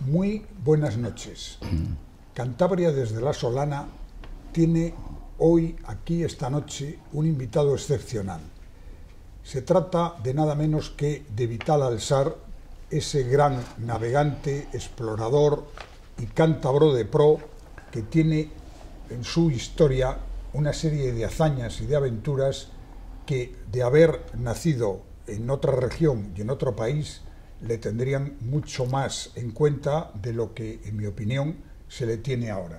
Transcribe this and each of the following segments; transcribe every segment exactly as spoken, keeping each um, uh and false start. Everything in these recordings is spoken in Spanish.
Muy buenas noches. Cantabria desde La Solana tiene hoy, aquí esta noche, un invitado excepcional. Se trata de nada menos que de Vital Alsar, ese gran navegante, explorador y cántabro de pro que tiene en su historia una serie de hazañas y de aventuras que, de haber nacido en otra región y en otro país, le tendrían mucho más en cuenta de lo que, en mi opinión, se le tiene ahora.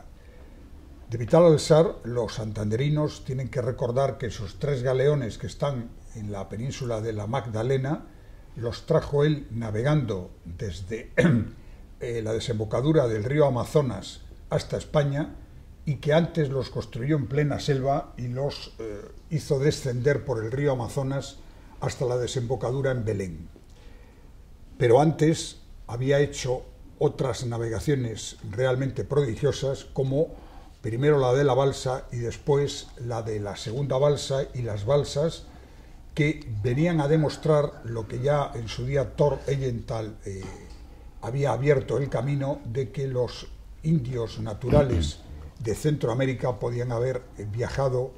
De Vital Alsar, los santanderinos tienen que recordar que esos tres galeones que están en la península de la Magdalena los trajo él navegando desde eh, la desembocadura del río Amazonas hasta España, y que antes los construyó en plena selva y los eh, hizo descender por el río Amazonas hasta la desembocadura en Belén. Pero antes había hecho otras navegaciones realmente prodigiosas, como primero la de la balsa y después la de la segunda balsa y las balsas, que venían a demostrar lo que ya en su día Thor Heyerdahl eh, había abierto el camino de que los indios naturales de Centroamérica podían haber viajado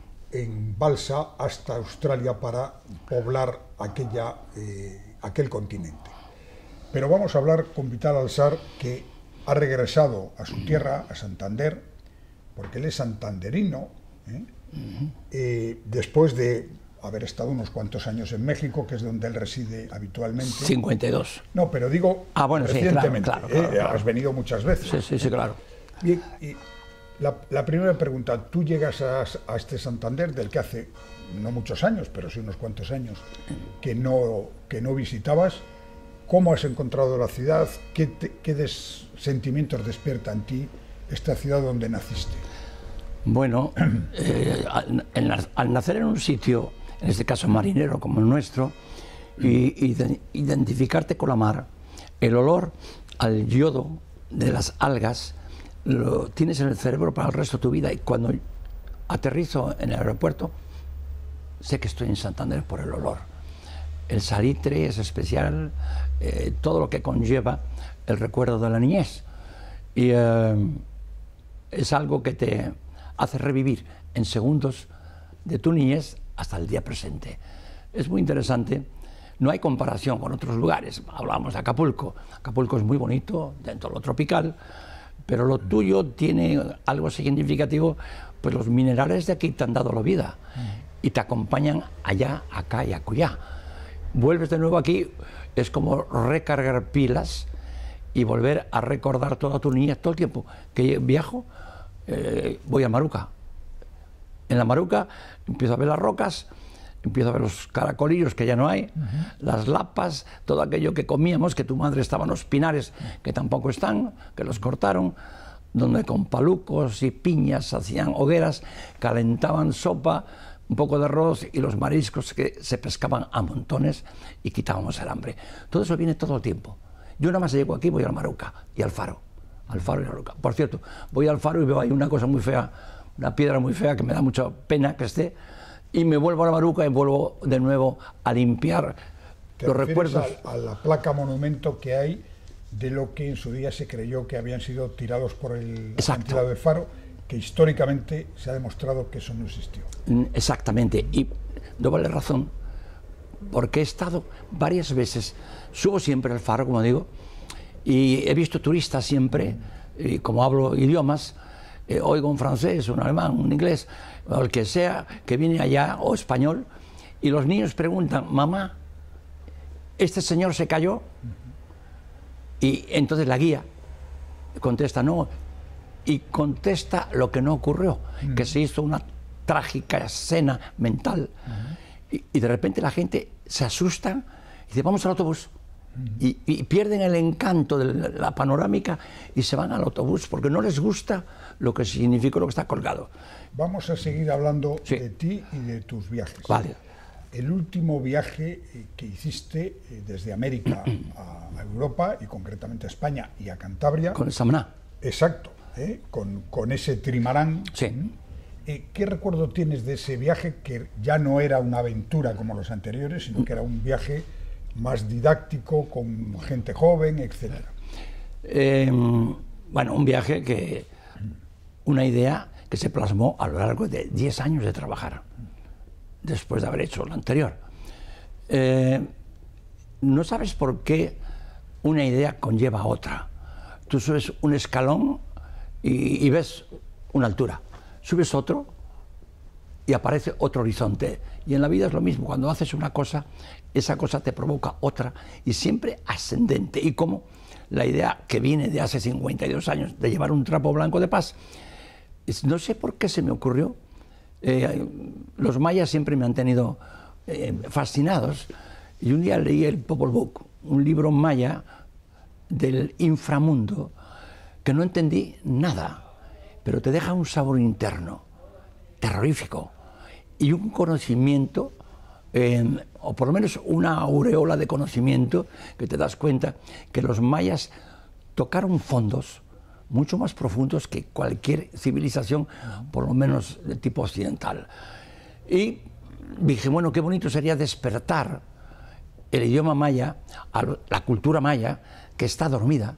en balsa hasta Australia para poblar aquella, eh, aquel continente. Pero vamos a hablar con Vital Alsar, que ha regresado a su tierra, a Santander, porque él es santanderino, ¿eh? Uh-huh. eh, después de haber estado unos cuantos años en México, que es donde él reside habitualmente. cincuenta y dos. No, pero digo ah, bueno, recientemente. Sí, claro, claro, claro, ¿eh? Claro. Has venido muchas veces. Sí, sí, sí, claro. Bien, y la, la primera pregunta, tú llegas a, a este Santander, del que hace no muchos años, pero sí unos cuantos años, que no, que no visitabas. ¿Cómo has encontrado la ciudad? ¿Qué, te, qué des, sentimientos despierta en ti esta ciudad donde naciste? Bueno, eh, al, al, al nacer en un sitio, en este caso marinero como el nuestro, y, y de, identificarte con la mar, el olor al yodo de las algas lo tienes en el cerebro para el resto de tu vida, y cuando aterrizo en el aeropuerto sé que estoy en Santander por el olor. El salitre es especial, eh, todo lo que conlleva el recuerdo de la niñez, y eh, es algo que te hace revivir en segundos de tu niñez hasta el día presente. Es muy interesante, no hay comparación con otros lugares. Hablamos de Acapulco, Acapulco es muy bonito dentro de lo tropical, pero lo tuyo tiene algo significativo, pues los minerales de aquí te han dado la vida y te acompañan allá, acá y acullá. Vuelves de nuevo aquí, es como recargar pilas y volver a recordar toda tu niñez. Todo el tiempo que viajo, eh, voy a Maruca. En la Maruca empiezo a ver las rocas, empiezo a ver los caracolillos que ya no hay, uh-huh. las lapas, todo aquello que comíamos, que tu madre estaba en los pinares, que tampoco están, que los cortaron, donde con palucos y piñas hacían hogueras, calentaban sopa, un poco de arroz y los mariscos que se pescaban a montones y quitábamos el hambre. Todo eso viene todo el tiempo. Yo nada más llego aquí, voy al Maruca y al Faro. Al Faro y al Maruca. Por cierto, voy al Faro y veo ahí una cosa muy fea, una piedra muy fea que me da mucha pena que esté, y me vuelvo a la Maruca y vuelvo de nuevo a limpiar los recuerdos. A, a la placa monumento que hay de lo que en su día se creyó que habían sido tirados por el acantilado del Faro, que históricamente se ha demostrado que eso no existió. Exactamente, y no vale razón, porque he estado varias veces, subo siempre al Faro, como digo, y he visto turistas siempre, y como hablo idiomas, eh, oigo un francés, un alemán, un inglés, o el que sea, que viene allá, o español, y los niños preguntan, mamá, ¿este señor se cayó? Uh-huh. Y entonces la guía contesta, no, y contesta lo que no ocurrió, uh-huh. que se hizo una trágica escena mental, uh-huh. y, y de repente la gente se asusta y dice, vamos al autobús. Y, y pierden el encanto de la panorámica y se van al autobús porque no les gusta lo que significa lo que está colgado. Vamos a seguir hablando sí. de ti y de tus viajes. Vale. El último viaje que hiciste desde América a Europa, y concretamente a España y a Cantabria. Con el Samaná. Exacto, ¿eh? con, con ese trimarán. Sí. Eh, ¿Qué recuerdo tienes de ese viaje, que ya no era una aventura como los anteriores, sino que era un viaje más didáctico, con gente joven, etcétera? Eh, bueno, un viaje que, una idea que se plasmó a lo largo de diez años de trabajar, después de haber hecho lo anterior. Eh, no sabes por qué una idea conlleva a otra. Tú subes un escalón y, y ves una altura, subes otro y aparece otro horizonte. Y en la vida es lo mismo, cuando haces una cosa, esa cosa te provoca otra y siempre ascendente. Y como la idea que viene de hace cincuenta y dos años de llevar un trapo blanco de paz, no sé por qué se me ocurrió. Eh, los mayas siempre me han tenido eh, fascinados, y un día leí el Popol Vuh, un libro maya del inframundo, que no entendí nada, pero te deja un sabor interno terrorífico y un conocimiento, eh, o por lo menos una aureola de conocimiento, que te das cuenta que los mayas tocaron fondos mucho más profundos que cualquier civilización, por lo menos de tipo occidental. Y dije, bueno, qué bonito sería despertar el idioma maya, a la cultura maya, que está dormida,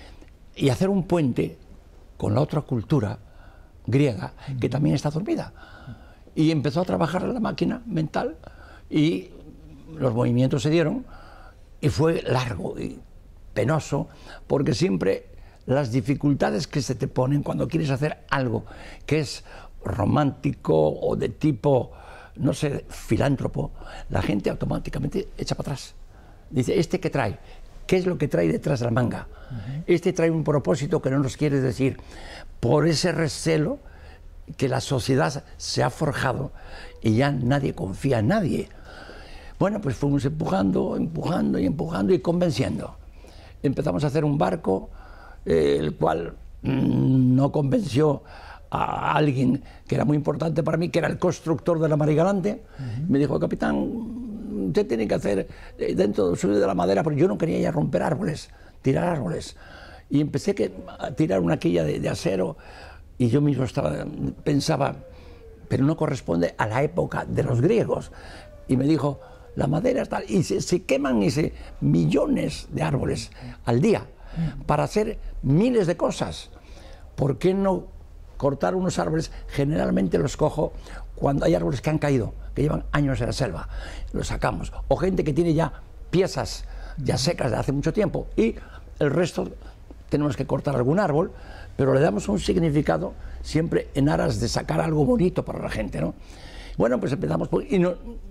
y hacer un puente con la otra cultura griega, que también está dormida. Y empezó a trabajar la máquina mental, y los movimientos se dieron, y fue largo y penoso, porque siempre las dificultades que se te ponen cuando quieres hacer algo que es romántico o de tipo, no sé, filántropo, la gente automáticamente echa para atrás. Dice, ¿este qué trae? ¿Qué es lo que trae detrás de la manga? Uh-huh. Este trae un propósito que no nos quiere decir. Por ese recelo que la sociedad se ha forjado y ya nadie confía en nadie. Bueno, pues fuimos empujando, empujando y empujando y convenciendo. Empezamos a hacer un barco, eh, el cual mmm, no convenció a alguien que era muy importante para mí, que era el constructor de la Marigalante. Uh-huh. Me dijo, capitán, usted tiene que hacer eh, dentro de la madera, porque yo no quería ya romper árboles, tirar árboles. Y empecé que, a tirar una quilla de, de acero, y yo mismo estaba, pensaba, pero no corresponde a la época de los griegos. Y me dijo, la madera está, y se, se queman y se, millones de árboles al día para hacer miles de cosas. ¿Por qué no cortar unos árboles? Generalmente los cojo cuando hay árboles que han caído, que llevan años en la selva, los sacamos. O gente que tiene ya piezas ya secas de hace mucho tiempo, y el resto tenemos que cortar algún árbol, pero le damos un significado siempre en aras de sacar algo bonito para la gente, ¿no? Bueno, pues empezamos, por, y, no,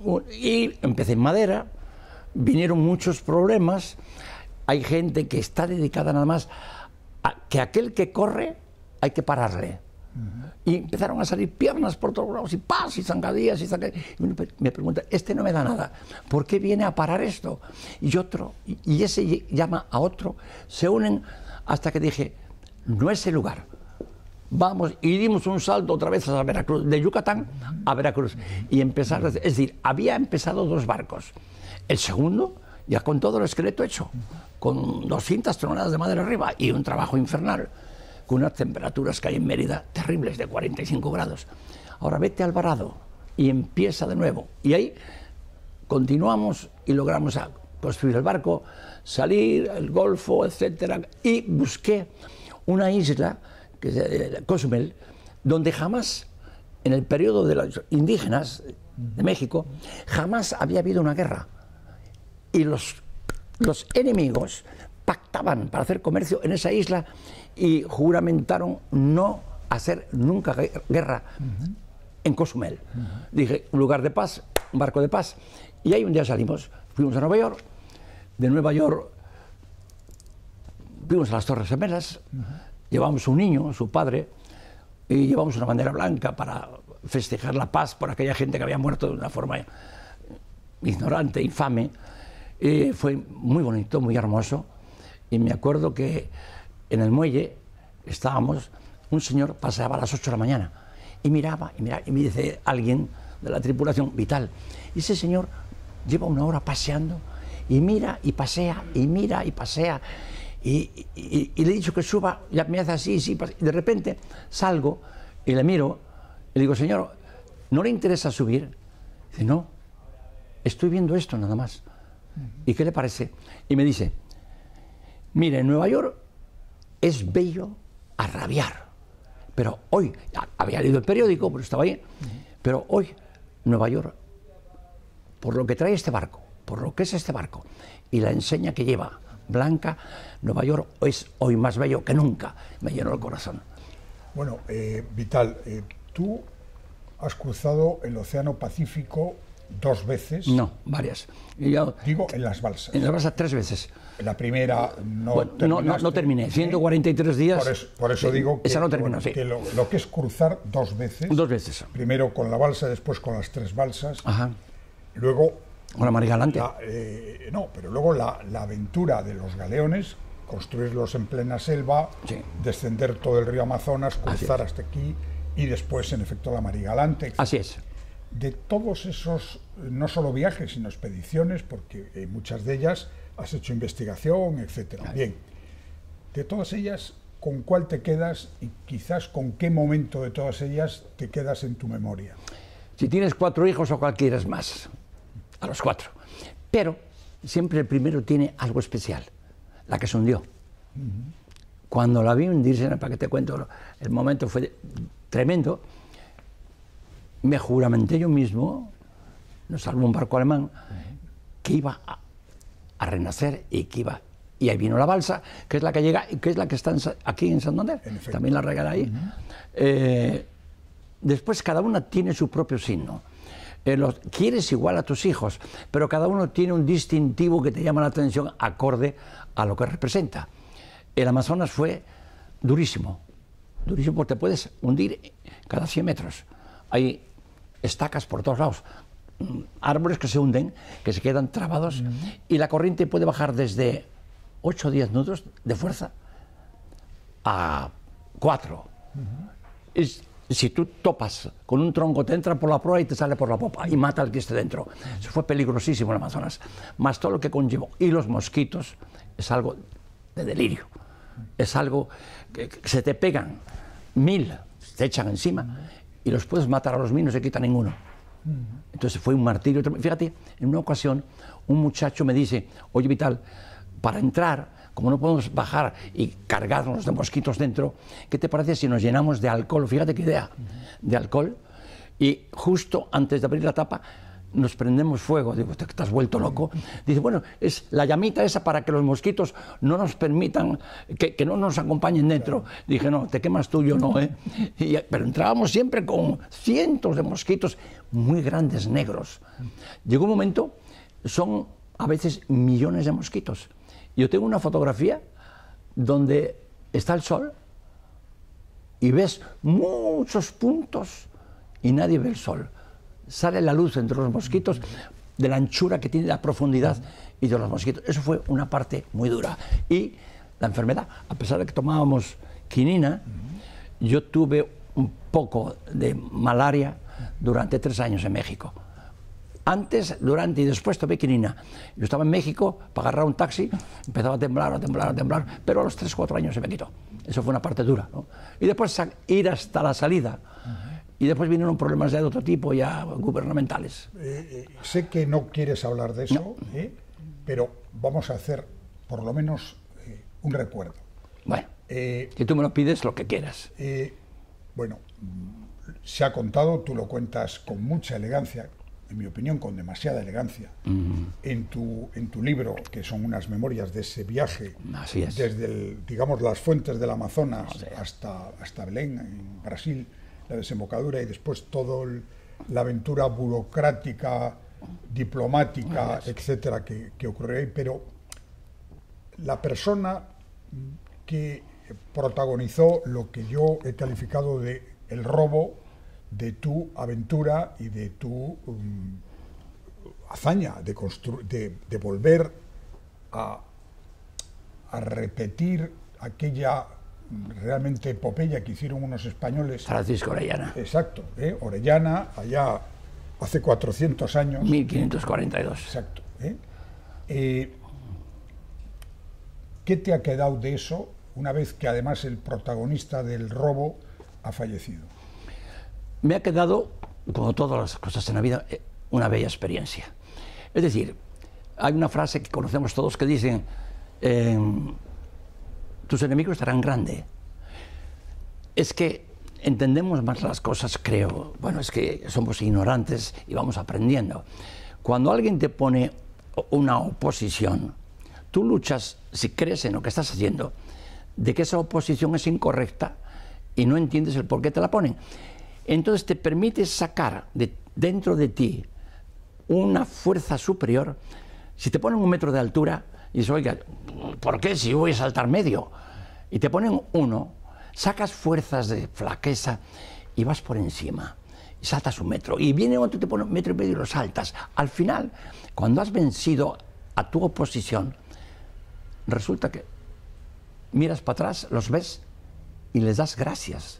y empecé en madera, vinieron muchos problemas. Hay gente que está dedicada nada más a que aquel que corre hay que pararle. Uh-huh. Y empezaron a salir piernas por todos lados, y paz, y zancadillas, y zancadillas. Y uno me pregunta, este no me da nada, ¿por qué viene a parar esto? Y otro, y, y ese llama a otro, se unen, hasta que dije, no es el lugar. Vamos, y dimos un salto otra vez a Veracruz, de Yucatán a Veracruz. Y empezar, es decir, había empezado dos barcos. El segundo, ya con todo el esqueleto hecho, con doscientas toneladas de madera arriba, y un trabajo infernal, con unas temperaturas que hay en Mérida terribles, de cuarenta y cinco grados. Ahora vete a Alvarado y empieza de nuevo. Y ahí continuamos y logramos a construir el barco, salir, el Golfo, etcétera. Y busqué una isla, que es eh, Cozumel, donde jamás, en el periodo de los indígenas de México, jamás había habido una guerra. Y los, los enemigos pactaban para hacer comercio en esa isla y juramentaron no hacer nunca guerra uh-huh. en Cozumel. Uh-huh. Dije, un lugar de paz, un barco de paz. Y ahí un día salimos, fuimos a Nueva York, de Nueva York fuimos a las Torres Gemelas, uh-huh. llevamos un niño, su padre, y llevamos una bandera blanca para festejar la paz por aquella gente que había muerto de una forma ignorante, infame. Y fue muy bonito, muy hermoso. Y me acuerdo que en el muelle estábamos, un señor paseaba a las ocho de la mañana y miraba, y miraba, y me dice alguien de la tripulación, Vital, y ese señor lleva una hora paseando, y mira y pasea, y mira y pasea, y, y, y le he dicho que suba, ya me hace así, sí, y de repente salgo y le miro, y le digo, señor, ¿no le interesa subir? Dice, no, estoy viendo esto nada más. ¿Y qué le parece? Y me dice, mire, en Nueva York es bello a rabiar. Pero hoy, había leído el periódico, pero estaba ahí, pero hoy, Nueva York, por lo que trae este barco, por lo que es este barco, y la enseña que lleva blanca, Nueva York es hoy más bello que nunca. Me llenó el corazón. Bueno, eh, Vital, eh, tú has cruzado el Océano Pacífico dos veces. No, varias. Y yo, Digo, en las balsas. En las balsas tres veces. La primera no bueno, no, no, no terminé, ciento cuarenta y tres días. Por eso, por eso digo que, esa no terminó, bueno, sí. que lo, lo que es cruzar dos veces. Dos veces. Primero con la balsa, después con las tres balsas. Ajá. Luego... Con la Mar Galante. La, eh, no, pero luego la, la aventura de los galeones, construirlos en plena selva, sí. descender todo el río Amazonas, cruzar hasta aquí y después, en efecto, la Mar Galante. Así es. De todos esos, no solo viajes, sino expediciones, porque eh, muchas de ellas has hecho investigación, etcétera. Bien, de todas ellas, ¿con cuál te quedas y quizás con qué momento de todas ellas te quedas en tu memoria? Si tienes cuatro hijos o cuál quieres más, a los cuatro. Pero siempre el primero tiene algo especial, la que se hundió. Uh-huh. Cuando la vi hundirse, para que te cuento, el momento fue tremendo. Me juramenté yo mismo, nos salvó un barco alemán, uh-huh. que iba a, a renacer y que iba... Y ahí vino la balsa, que es la que llega, que es la que está en, aquí en Santander, en también la regala ahí. Uh-huh. eh, después cada una tiene su propio signo. Eh, los, quieres igual a tus hijos, pero cada uno tiene un distintivo que te llama la atención acorde a lo que representa. El Amazonas fue durísimo, durísimo porque te puedes hundir cada cien metros. Hay estacas por todos lados, árboles que se hunden, que se quedan trabados, uh-huh. y la corriente puede bajar desde ocho o diez nudos de fuerza a cuatro. Uh-huh. Es, si tú topas con un tronco, te entra por la proa y te sale por la popa y mata al que esté dentro. Eso fue peligrosísimo en el Amazonas. Más todo lo que conllevó. Y los mosquitos es algo de delirio. Es algo que, que se te pegan mil, te echan encima y los puedes matar a los mil, no se quita ninguno. Entonces fue un martirio. Fíjate, en una ocasión un muchacho me dice, oye Vital, para entrar, como no podemos bajar y cargarnos de mosquitos dentro, ¿qué te parece si nos llenamos de alcohol? Fíjate qué idea, de alcohol, y justo antes de abrir la tapa nos prendemos fuego. Digo, ¿te, te has vuelto loco? Dice, bueno, es la llamita esa para que los mosquitos no nos permitan, que, que no nos acompañen dentro. Dije, no, te quemas tú, yo no, ¿eh? Y, pero entrábamos siempre con cientos de mosquitos muy grandes, negros. Llegó un momento, son a veces millones de mosquitos. Yo tengo una fotografía donde está el sol y ves muchos puntos y nadie ve el sol. Sale la luz entre los mosquitos de la anchura que tiene, la profundidad y de los mosquitos. Eso fue una parte muy dura. Y la enfermedad, a pesar de que tomábamos quinina, yo tuve un poco de malaria durante tres años en México. Antes, durante y después tomé quinina. Yo estaba en México para agarrar un taxi, empezaba a temblar, a temblar, a temblar, pero a los tres, cuatro años se me quitó. Eso fue una parte dura, ¿no? Y después ir hasta la salida. Uh-huh. Y después vinieron problemas de otro tipo, ya gubernamentales. Eh, eh, sé que no quieres hablar de eso, no. ¿eh? Pero vamos a hacer por lo menos eh, un recuerdo. Bueno, eh, si tú me lo pides, lo que quieras. Eh, bueno, se ha contado, tú lo cuentas con mucha elegancia, en mi opinión, con demasiada elegancia, uh-huh. en, tu, en tu libro, que son unas memorias de ese viaje, así es. Desde, el, digamos, las fuentes del Amazonas o sea. hasta, hasta Belén, en Brasil, la desembocadura, y después toda la aventura burocrática, diplomática, uh-huh. etcétera, que, que ocurrió ahí. Pero la persona que protagonizó lo que yo he calificado de el robo de tu aventura y de tu um, hazaña de, de, de volver a, a repetir aquella realmente epopeya que hicieron unos españoles. Francisco Orellana. Exacto, ¿eh? Orellana, allá hace cuatrocientos años. mil quinientos cuarenta y dos. Exacto. ¿eh? Eh, ¿Qué te ha quedado de eso una vez que además el protagonista del robo ha fallecido? Me ha quedado, como todas las cosas en la vida, una bella experiencia. Es decir, hay una frase que conocemos todos que dicen, eh, tus enemigos estarán grandes. Es que entendemos más las cosas, creo. Bueno, es que somos ignorantes y vamos aprendiendo. Cuando alguien te pone una oposición, tú luchas, si crees en lo que estás haciendo, de que esa oposición es incorrecta y no entiendes el por qué te la ponen. Entonces te permites sacar de, dentro de ti una fuerza superior. Si te ponen un metro de altura y dices, oiga, ¿por qué si yo voy a saltar medio? Y te ponen uno, sacas fuerzas de flaqueza y vas por encima y saltas un metro. Y viene otro y te pone un metro y medio y lo saltas. Al final, cuando has vencido a tu oposición, resulta que miras para atrás, los ves y les das gracias.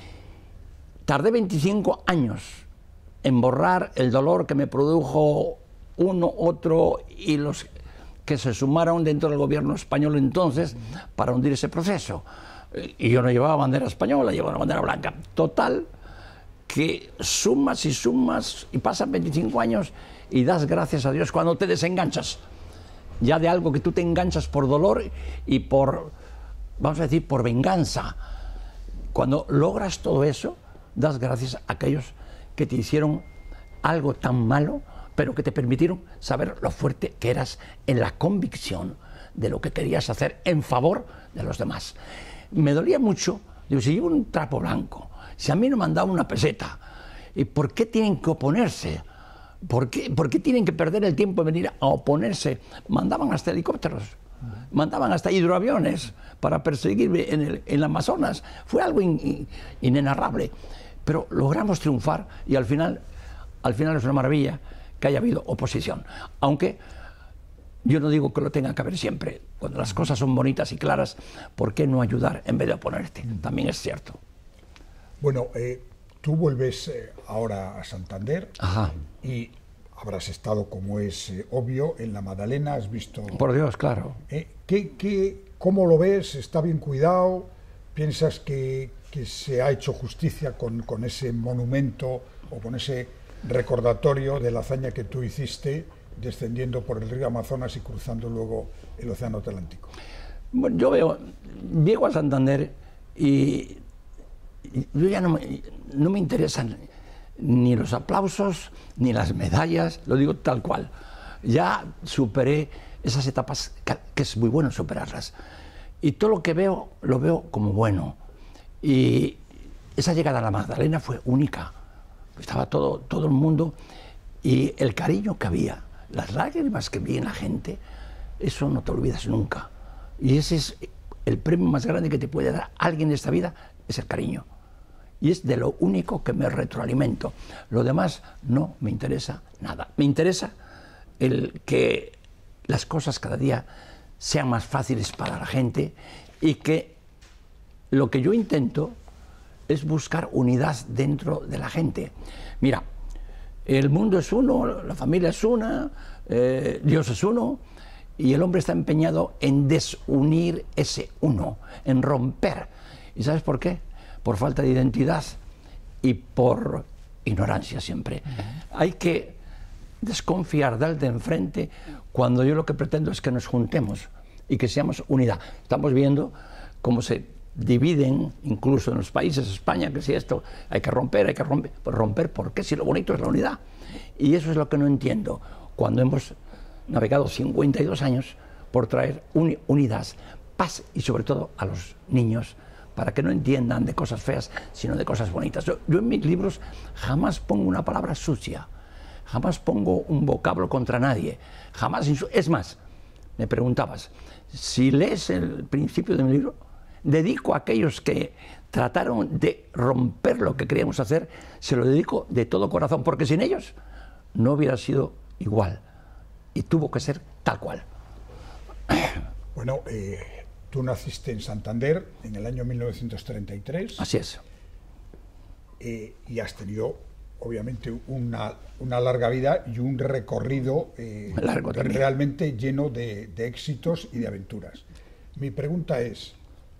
Tardé veinticinco años en borrar el dolor que me produjo uno, otro y los que se sumaron dentro del gobierno español entonces para hundir ese proceso. Y yo no llevaba bandera española, llevaba una bandera blanca. Total, que sumas y sumas y pasan veinticinco años y das gracias a Dios cuando te desenganchas ya de algo que tú te enganchas por dolor y por, vamos a decir, por venganza. Cuando logras todo eso, das gracias a aquellos que te hicieron algo tan malo, pero que te permitieron saber lo fuerte que eras en la convicción de lo que querías hacer en favor de los demás. Me dolía mucho, digo, si llevo un trapo blanco, si a mí no me han dado una peseta, ¿y por qué tienen que oponerse? ¿Por qué, ¿Por qué tienen que perder el tiempo en venir a oponerse? Mandaban hasta helicópteros, mandaban hasta hidroaviones para perseguirme en el, en el Amazonas. Fue algo in, in, inenarrable. Pero logramos triunfar y al final, al final es una maravilla que haya habido oposición. Aunque yo no digo que lo tenga que haber siempre. Cuando las cosas son bonitas y claras, ¿por qué no ayudar en vez de oponerte? También es cierto. Bueno, eh, tú vuelves eh, ahora a Santander. Ajá. Y habrás estado, como es eh, obvio, en la Madalena, has visto... Por Dios, claro. Eh, ¿qué, qué, ¿Cómo lo ves? ¿Está bien cuidado? ¿Piensas que, que se ha hecho justicia con, con ese monumento o con ese recordatorio de la hazaña que tú hiciste descendiendo por el río Amazonas y cruzando luego el Océano Atlántico? Bueno, yo veo, llego a Santander y, y yo ya no me, no me interesan ni los aplausos, ni las medallas, lo digo tal cual. Ya superé esas etapas que, que es muy bueno superarlas. Y todo lo que veo, lo veo como bueno. Y esa llegada a la Magdalena fue única. Estaba todo, todo el mundo y el cariño que había, las lágrimas que vi en la gente, eso no te olvidas nunca. Y ese es el premio más grande que te puede dar alguien en esta vida, es el cariño. Y es de lo único que me retroalimento. Lo demás no me interesa nada. Me interesa el que las cosas cada día sean más fáciles para la gente y que lo que yo intento es buscar unidad dentro de la gente. Mira, el mundo es uno, la familia es una, eh, Dios es uno, y el hombre está empeñado en desunir ese uno, en romper. ¿Y sabes por qué? Por falta de identidad y por ignorancia siempre. Uh-huh. Hay que desconfiar del de enfrente cuando yo lo que pretendo es que nos juntemos y que seamos unidad. Estamos viendo cómo se dividen, incluso en los países, España, que si esto hay que romper, hay que romper. Pues romper, ¿por qué? Si lo bonito es la unidad. Y eso es lo que no entiendo cuando hemos navegado cincuenta y dos años por traer uni unidad, paz y sobre todo a los niños, para que no entiendan de cosas feas, sino de cosas bonitas. Yo, yo en mis libros jamás pongo una palabra sucia, jamás pongo un vocablo contra nadie, jamás... Es más, me preguntabas, si lees el principio de mi libro, dedico a aquellos que trataron de romper lo que queríamos hacer, se lo dedico de todo corazón, porque sin ellos no hubiera sido igual, y tuvo que ser tal cual. Bueno, eh, tú naciste en Santander en el año mil novecientos treinta y tres. Así es. Eh, y has tenido, obviamente, una, una larga vida y un recorrido eh, Largo realmente lleno de, de éxitos y de aventuras. Mi pregunta es,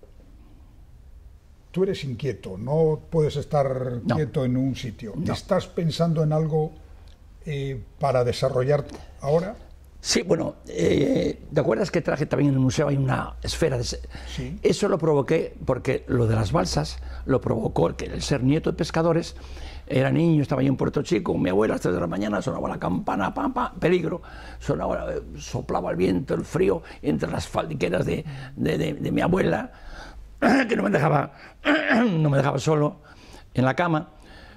tú eres inquieto, no puedes estar no. quieto en un sitio. No. ¿Estás pensando en algo eh, para desarrollar ahora? Sí, bueno, eh, ¿te acuerdas que traje también en el museo hay una esfera? De sí. Eso lo provoqué porque lo de las balsas lo provocó que el ser nieto de pescadores. Era niño, estaba yo en Puerto Chico, con mi abuela a las tres de la mañana, sonaba la campana, pam, pam, peligro, sonaba, soplaba el viento, el frío, entre las faldiqueras de, de, de, de mi abuela, que no me dejaba, no me dejaba solo en la cama.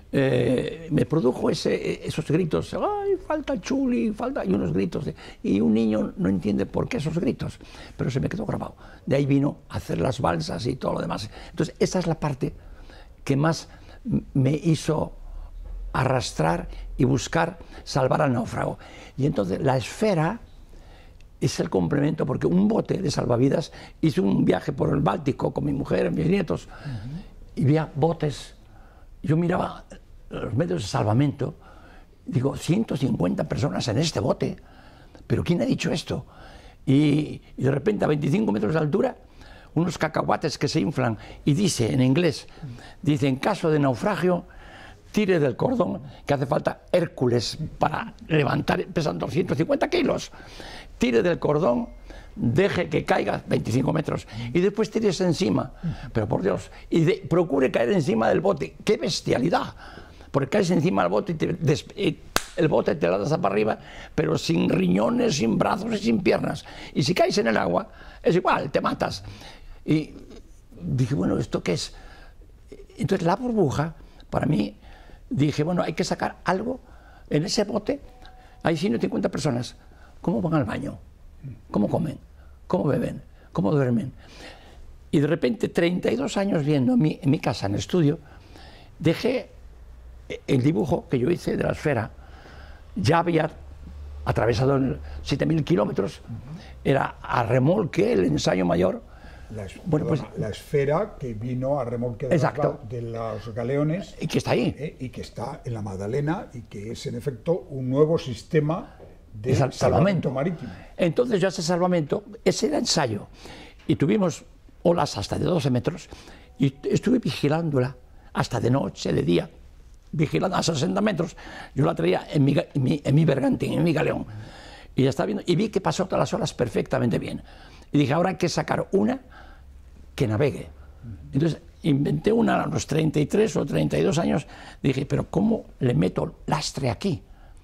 Eh, me produjo ese, esos gritos, ¡ay, falta Chuli, falta! Y unos gritos, de, y un niño no entiende por qué esos gritos, pero se me quedó grabado. De ahí vino a hacer las balsas y todo lo demás. Entonces, esa es la parte que más me hizo arrastrar y buscar salvar al náufrago. Y entonces, la esfera es el complemento, porque un bote de salvavidas, hice un viaje por el Báltico con mi mujer, mis nietos, uh-huh. y veía botes. Yo miraba los medios de salvamento, digo, ciento cincuenta personas en este bote, pero ¿quién ha dicho esto? Y, y de repente a veinticinco metros de altura, unos cacahuates que se inflan, y dice en inglés, dice, en caso de naufragio, tire del cordón, que hace falta Hércules para levantar, pesan doscientos cincuenta kilos, tire del cordón, deje que caiga veinticinco metros y después tires encima, pero por Dios, y de, procure caer encima del bote. ¡Qué bestialidad! Porque caes encima del bote y, te, des, y el bote te lo das para arriba, pero sin riñones, sin brazos y sin piernas. Y si caes en el agua, es igual, te matas. Y dije, bueno, ¿esto qué es? Entonces la burbuja, para mí, dije, bueno, hay que sacar algo. En ese bote hay ciento cincuenta personas. ¿Cómo van al baño? ¿Cómo comen? ¿Cómo beben? ¿Cómo duermen? Y de repente, treinta y dos años viendo en mi, en mi casa, en el estudio, dejé el dibujo que yo hice de la esfera. Ya había atravesado siete mil kilómetros, era a remolque el ensayo mayor. La, es, bueno, perdona, pues, la esfera que vino a remolque de, las, de los galeones. Y que está ahí. Eh, y que está en la Magdalena y que es, en efecto, un nuevo sistema de salvamento. salvamento marítimo. Entonces yo ese salvamento, ese era ensayo. Y tuvimos olas hasta de doce metros y estuve vigilándola hasta de noche, de día, vigilando a sesenta metros. Yo la traía en mi, en mi, en mi bergantín, en mi galeón. Y ya estaba viendo, y vi que pasó todas las olas perfectamente bien. Y dije, ahora hay que sacar una que navegue. Entonces inventé una a los treinta y tres o treinta y dos años. Dije, pero ¿cómo le meto lastre aquí?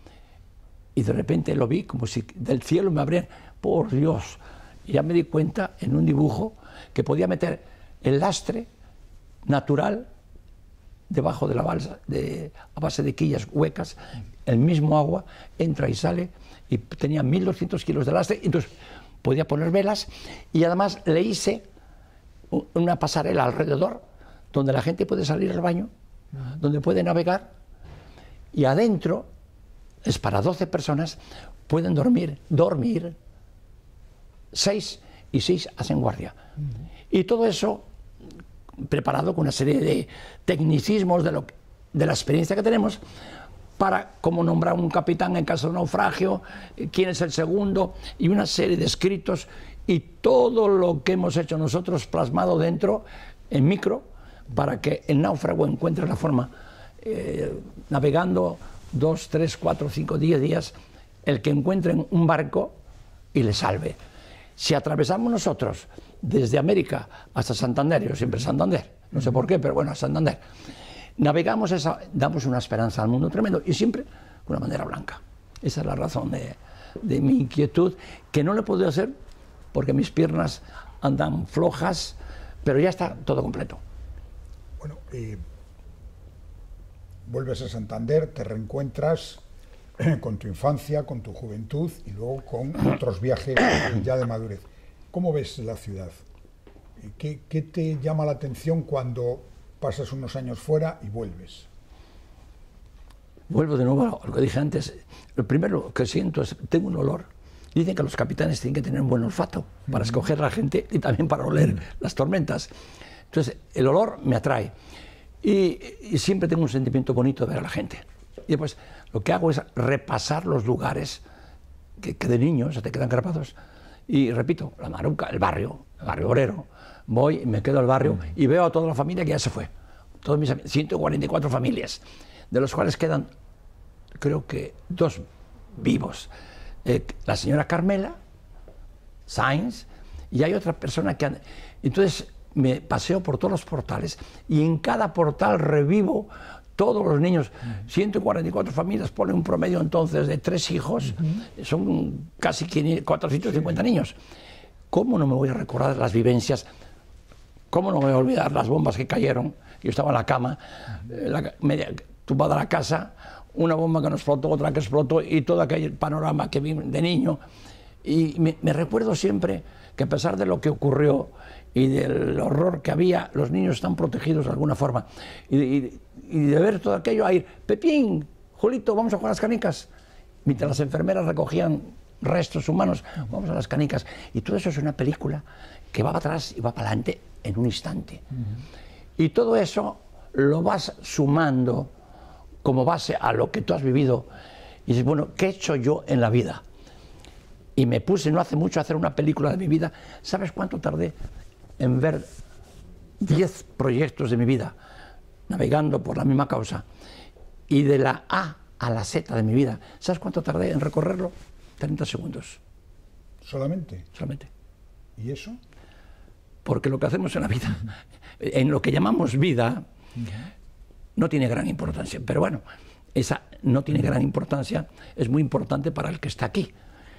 Y de repente lo vi como si del cielo me abrían, por Dios. Y ya me di cuenta en un dibujo que podía meter el lastre natural debajo de la balsa, de, a base de quillas huecas, el mismo agua entra y sale, y tenía mil doscientos kilos de lastre, entonces podía poner velas, y además le hice una pasarela alrededor, donde la gente puede salir al baño, uh-huh. donde puede navegar, y adentro es para doce personas, pueden dormir, dormir, seis y seis hacen guardia. Uh-huh. Y todo eso preparado con una serie de tecnicismos de, lo, de la experiencia que tenemos para cómo nombrar un capitán en caso de naufragio, quién es el segundo, y una serie de escritos, y todo lo que hemos hecho nosotros plasmado dentro, en micro, para que el náufrago encuentre la forma, eh, navegando dos, tres, cuatro, cinco, diez días, el que encuentren un barco y le salve. Si atravesamos nosotros desde América hasta Santander, yo siempre Santander, no sé por qué, pero bueno, a Santander, navegamos esa, damos una esperanza al mundo tremendo, y siempre de una manera blanca. Esa es la razón de, de mi inquietud, que no le puedo hacer porque mis piernas andan flojas, pero ya está todo completo. Bueno, eh, vuelves a Santander, te reencuentras con tu infancia, con tu juventud y luego con otros viajes ya de madurez. ¿Cómo ves la ciudad? ¿Qué, qué te llama la atención cuando pasas unos años fuera y vuelves? Vuelvo de nuevo a lo que dije antes. Lo primero que siento es, tengo un olor. Dicen que los capitanes tienen que tener un buen olfato para uh-huh. escoger a la gente y también para oler uh-huh. las tormentas. Entonces, el olor me atrae. Y, y siempre tengo un sentimiento bonito de ver a la gente. Y después, lo que hago es repasar los lugares que, que de niños se te quedan grabados. Y repito, la Maruca, el barrio, el barrio obrero. Voy, me quedo al barrio uh-huh. y veo a toda la familia que ya se fue. Todos mis ciento cuarenta y cuatro familias, de los cuales quedan, creo que, dos vivos. eh, la señora Carmela Sainz, y hay otra persona que... Han... Entonces me paseo por todos los portales y en cada portal revivo todos los niños. ciento cuarenta y cuatro familias, pone un promedio entonces de tres hijos, uh-huh. son casi cuatrocientos cincuenta sí. niños. ¿Cómo no me voy a recordar las vivencias? ¿Cómo no me voy a olvidar las bombas que cayeron? Yo estaba en la cama, uh-huh. la, media, tumbada a la casa, una bomba que no explotó, otra que explotó, y todo aquel panorama que vi de niño. Y me, me recuerdo siempre que a pesar de lo que ocurrió y del horror que había, los niños están protegidos de alguna forma. Y, y, y de ver todo aquello, a ir, Pepín, Julito, vamos a jugar a las canicas. Mientras las enfermeras recogían restos humanos, vamos a las canicas. Y todo eso es una película que va para atrás y va para adelante en un instante. Uh-huh. Y todo eso lo vas sumando como base a lo que tú has vivido. Y dices, bueno, ¿qué he hecho yo en la vida? Y me puse no hace mucho a hacer una película de mi vida. ¿Sabes cuánto tardé en ver diez proyectos de mi vida, navegando por la misma causa? Y de la A a la Z de mi vida, ¿sabes cuánto tardé en recorrerlo? treinta segundos. ¿Solamente? Solamente. ¿Y eso? Porque lo que hacemos en la vida, en lo que llamamos vida, uh-huh. no tiene gran importancia. Pero bueno, esa no tiene gran importancia, es muy importante para el que está aquí.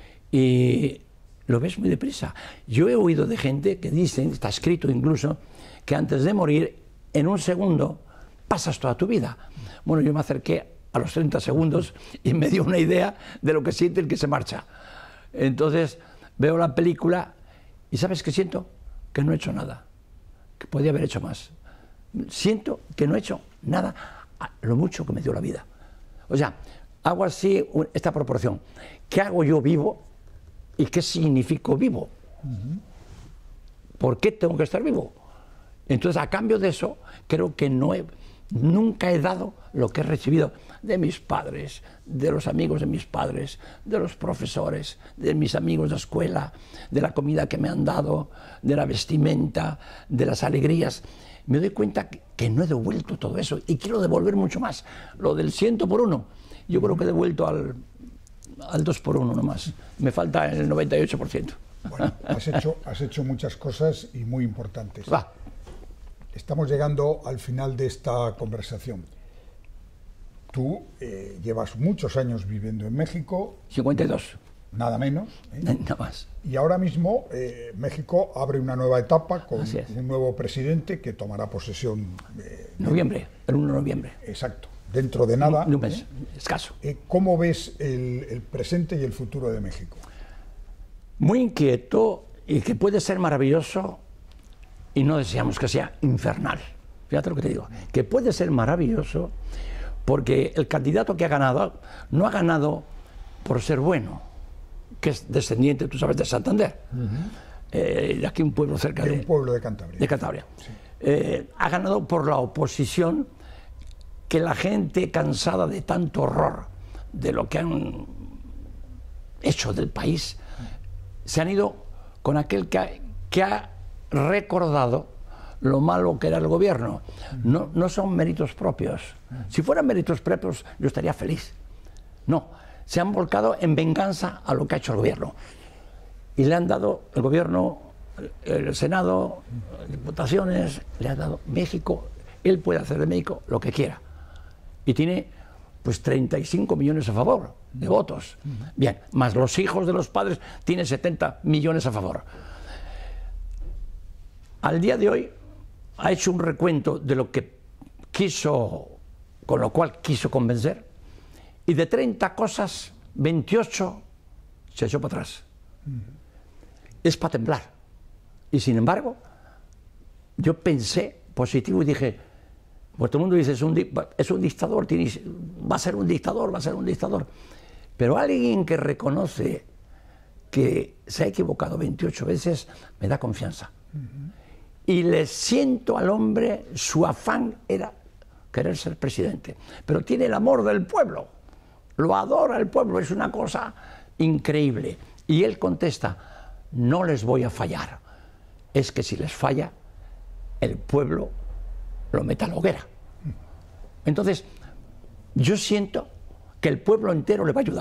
Y lo ves muy deprisa. Yo he oído de gente que dicen, está escrito incluso, que antes de morir, en un segundo, pasas toda tu vida. Bueno, yo me acerqué a los treinta segundos y me dio una idea de lo que siente el que se marcha. Entonces, veo la película y ¿sabes qué siento? Que no he hecho nada, que podía haber hecho más. Siento que no he hecho nada a lo mucho que me dio la vida. O sea, hago así esta proporción. ¿Qué hago yo vivo? ¿Y qué significo vivo? Uh-huh. ¿Por qué tengo que estar vivo? Entonces, a cambio de eso, creo que no he, nunca he dado lo que he recibido de mis padres, de los amigos de mis padres, de los profesores, de mis amigos de escuela, de la comida que me han dado, de la vestimenta, de las alegrías. Me doy cuenta que, que no he devuelto todo eso y quiero devolver mucho más. Lo del ciento por uno, yo creo que he devuelto al... al dos por uno nomás, me falta el noventa y ocho por ciento. Bueno, has hecho, has hecho muchas cosas y muy importantes. Va. Estamos llegando al final de esta conversación. Tú eh, llevas muchos años viviendo en México. cincuenta y dos. Nada menos. ¿eh? Nada más. Y ahora mismo eh, México abre una nueva etapa con un nuevo presidente que tomará posesión. Eh, noviembre, el uno de noviembre. Exacto. Dentro de nada. Un mes, ¿eh? escaso. Eh, ¿Cómo ves el, el presente y el futuro de México? Muy inquieto y que puede ser maravilloso y no deseamos que sea infernal. Fíjate lo que te digo, que puede ser maravilloso porque el candidato que ha ganado no ha ganado por ser bueno, que es descendiente, tú sabes, de Santander, uh-huh. eh, de aquí un pueblo cerca de... De un pueblo de Cantabria. De Cantabria. Sí. Eh, ha ganado por la oposición, que la gente cansada de tanto horror, de lo que han hecho del país, se han ido con aquel que ha, que ha recordado lo malo que era el gobierno. No, no son méritos propios. Si fueran méritos propios, yo estaría feliz. No, se han volcado en venganza a lo que ha hecho el gobierno. Y le han dado el gobierno, el Senado, diputaciones, le ha dado México. Él puede hacer de México lo que quiera. Y tiene pues treinta y cinco millones a favor de votos. Bien, más los hijos de los padres, tiene setenta millones a favor. Al día de hoy ha hecho un recuento de lo que quiso, con lo cual quiso convencer, y de treinta cosas, veintiocho se echó para atrás. Es para temblar. Y sin embargo, yo pensé positivo y dije, pues todo el mundo dice, es un, es un dictador, tiene, va a ser un dictador, va a ser un dictador. Pero alguien que reconoce que se ha equivocado veintiocho veces, me da confianza. Uh-huh. Y le siento al hombre, su afán era querer ser presidente. Pero tiene el amor del pueblo, lo adora el pueblo, es una cosa increíble. Y él contesta, no les voy a fallar. Es que si les falla, el pueblo lo mete a la hoguera. Entonces, yo siento que el pueblo entero le va a ayudar.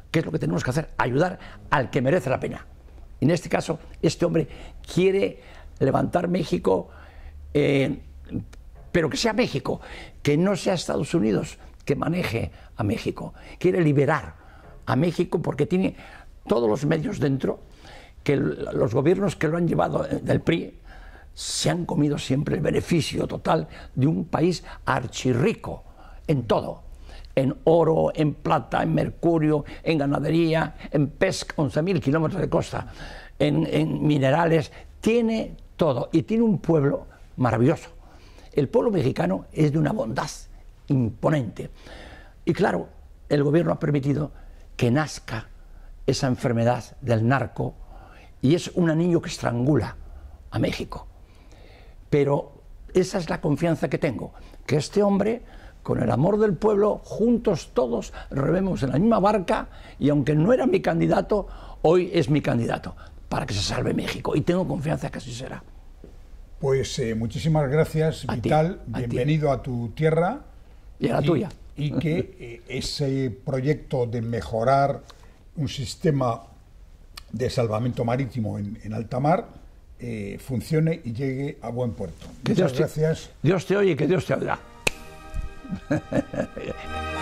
¿qué es lo que tenemos que hacer? Ayudar al que merece la pena. En este caso, este hombre quiere levantar México, eh, pero que sea México, que no sea Estados Unidos que maneje a México. Quiere liberar a México porque tiene todos los medios dentro, que los gobiernos que lo han llevado del P R I se han comido siempre el beneficio total de un país archirrico en todo, en oro, en plata, en mercurio, en ganadería, en pesca, once mil kilómetros de costa, en, en minerales, tiene todo y tiene un pueblo maravilloso. El pueblo mexicano es de una bondad imponente y claro, el gobierno ha permitido que nazca esa enfermedad del narco y es un anillo que estrangula a México. Pero esa es la confianza que tengo, que este hombre, con el amor del pueblo, juntos todos rememos en la misma barca y aunque no era mi candidato, hoy es mi candidato para que se salve México y tengo confianza que así será. Pues eh, muchísimas gracias, a Vital, ti, a bienvenido ti. a tu tierra. Y a la y, tuya. Y que eh, ese proyecto de mejorar un sistema de salvamento marítimo en, en alta mar eh, funcione y llegue a buen puerto. Que Muchas Dios te, gracias. Dios te oye y que Dios te oirá.